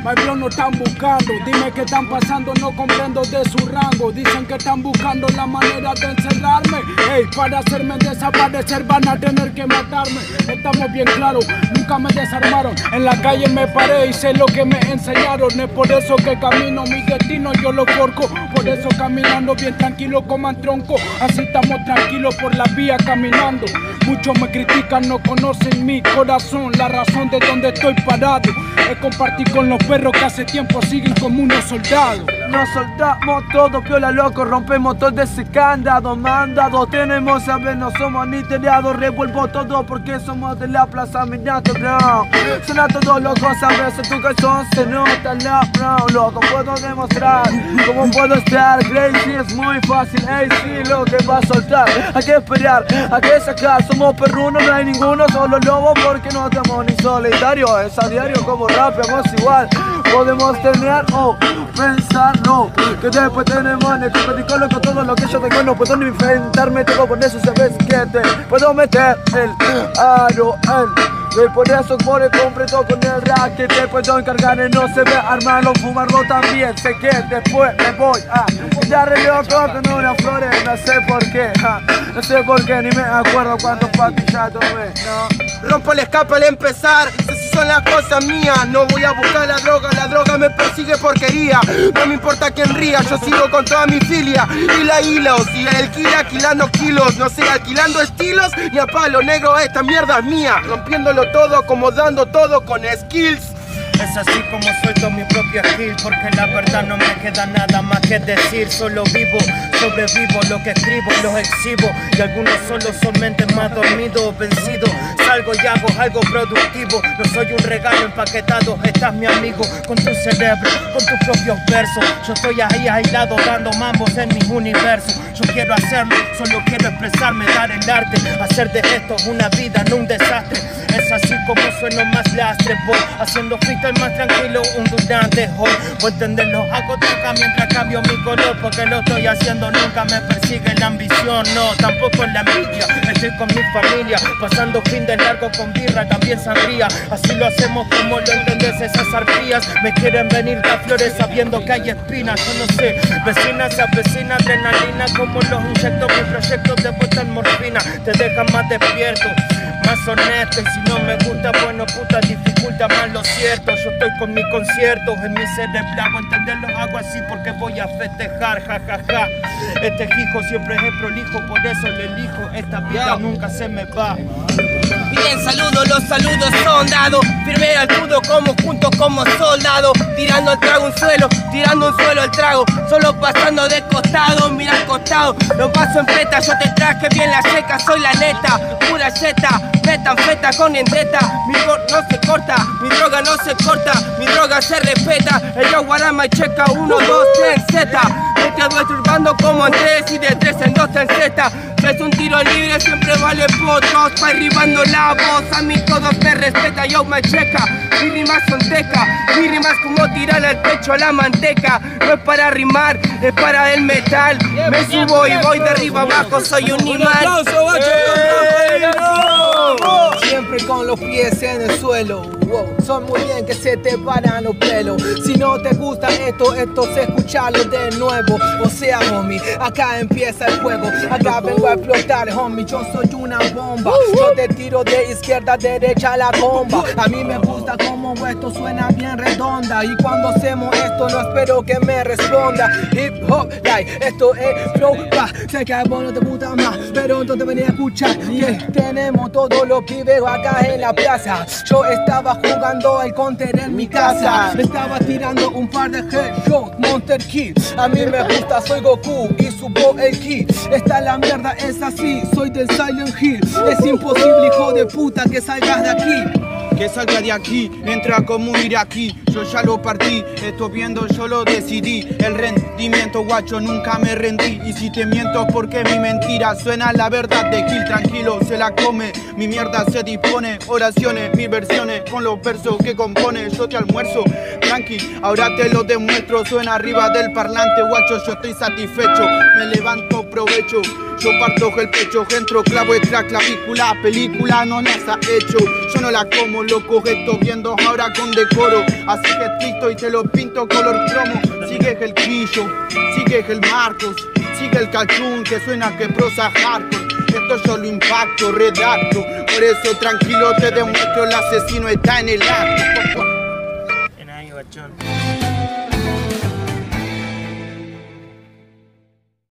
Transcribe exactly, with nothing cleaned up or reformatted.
My bro no están buscando, dime qué están pasando, no comprendo de su rango. Dicen que están buscando la manera de encerrarme. Ey, para hacerme desaparecer van a tener que matarme. Estamos bien claros, nunca me desarmaron. En la calle me paré y sé lo que me enseñaron. Es por eso que camino mi destino, yo lo forco. Por eso caminando bien tranquilo como un tronco. Así estamos tranquilos por la vía caminando. Muchos me critican, no conocen mi corazón. La razón de donde estoy parado es compartir con los perros que hace tiempo siguen como unos soldados. Nos soltamos todo, piola loco, rompemos todo ese candado, mandado. Tenemos a ver, no somos ni tirados, revuelvo todo porque somos de la plaza mirando, bro. Suena todo loco, sabes, tu calzón se nota la bro, loco, puedo demostrar cómo puedo estar. Crazy es muy fácil, ey, sí, lo que va a soltar. Hay que esperar, hay que sacar, somos perrunos, no hay ninguno, solo lobo porque no estamos ni solitarios. Es a diario como rapeamos igual, podemos tener o pensar, no, que después tenemos en el con todo lo que yo tengo, no puedo ni inventarme, tengo por eso sabes que te puedo meter el aro, el y por eso por el completo con el rack que te puedo encargar en no se ve armarlo, fumarlo también, sé que después me voy a darle loco con unas flores, no sé por qué, ja, no sé por qué, ni me acuerdo cuántos patis ya tomé, no. Rompo el escape al empezar, esas son las cosas mías, no voy a buscar la droga, la droga me persigue porquería, no me importa quién ría, yo sigo con toda mi filia, y la hilo, si el kilo alquilando kilos, no sé, alquilando estilos, ni a palo negro, esta mierda es mía, rompiéndolo todo, acomodando todo con skills. Es así como suelto mi propio skill, porque la verdad no me queda nada más que decir. Solo vivo, sobrevivo, lo que escribo lo exhibo. Y algunos solo son mentes más dormidos, vencidos. Salgo y hago algo productivo. No soy un regalo empaquetado, estás mi amigo. Con tu cerebro, con tus propios versos. Yo estoy ahí aislado dando mambos en mi universo. Yo quiero hacerlo, solo quiero expresarme, dar el arte. Hacer de esto una vida, no un desastre. Es así como sueno más lastre. Voy haciendo freestyle más tranquilo, un durante hoy. Voy a entenderlo, hago toca mientras cambio mi color. Porque lo estoy haciendo, nunca me persigue la ambición. No, tampoco la envidia. Estoy con mi familia, pasando fin de largo con birra, también sangría. Así lo hacemos como lo entendés, esas arpías. Me quieren venir las flores sabiendo que hay espinas. Yo no sé, vecinas se avecina adrenalina. Como los inyectos, mis proyectos de puesta en morfina. Te dejan más despierto, más honesto, y si no me gusta, bueno puta, dificulta más lo cierto. Yo estoy con mis conciertos, en mi cerebro entenderlo hago así porque voy a festejar, jajaja ja, ja. Este hijo siempre es prolijo, por eso le elijo, esta vida nunca se me va. Bien, saludos, los saludos son dados. Firme al judo como juntos como soldados. Tirando al trago un suelo, tirando un suelo al trago. Solo pasando de costado, mira al costado. Lo paso en peta, yo te traje bien la seca. Soy la neta, pura yeta. Metanfeta con dienteta. Mi cor no se corta, mi droga no se corta. Mi droga se respeta. El yo guarama y checa uno, dos, tres, Z. Me quedo esturbando como en tres y de tres en dos en Z. Es un tiro libre, siempre vale potros. Pa' derribando la voz, a mí todos me respeta, yo me checa. Mis rimas son teca, mis rimas como tirar al pecho la manteca. No es para rimar, es para el metal. Me subo y voy de arriba abajo, soy un animal. Siempre con los pies en el suelo, wow. Son muy bien que se te paran los pelos. Si no te gusta esto, esto se escucharlo de nuevo. O sea, homie, acá empieza el juego. Acá vengo a explotar, homie, yo soy una bomba. Yo te tiro de izquierda a derecha la bomba. A mí me gusta como esto suena bien redonda. Y cuando hacemos esto no espero que me responda. Hip hop, like, esto es flow, pa. Sé que a vos no te gusta más, pero entonces venía a escuchar que tenemos todo lo que veo acá en la plaza. Yo estaba jugando el counter en mi casa. Estaba tirando un par de headshots, Monster Kid. A mí me gusta, soy Goku y subo el ki. Esta la mierda es así, soy del Silent Hill. Es imposible, hijo de puta, que salgas de aquí. Que salga de aquí, entra como un iraquí. Yo ya lo partí, esto viendo yo lo decidí. El rendimiento guacho nunca me rendí. Y si te miento porque mi mentira suena la verdad de Gil. Tranquilo, se la come, mi mierda se dispone. Oraciones, mis versiones con los versos que compone. Yo te almuerzo, tranqui, ahora te lo demuestro. Suena arriba del parlante guacho, yo estoy satisfecho. Me levanto provecho, yo parto el pecho. Entro, clavo extra clavícula, película no las ha hecho. Yo no la como loco, esto viendo ahora con decoro. Así sigue Tito y te lo pinto color plomo. Sigue el Quillo, sigue el Marcos, sigue el Cachún que suena que prosa hardcore. Esto yo lo impacto, redacto, por eso tranquilo te demuestro el asesino está en el acto. En ahí, bachón.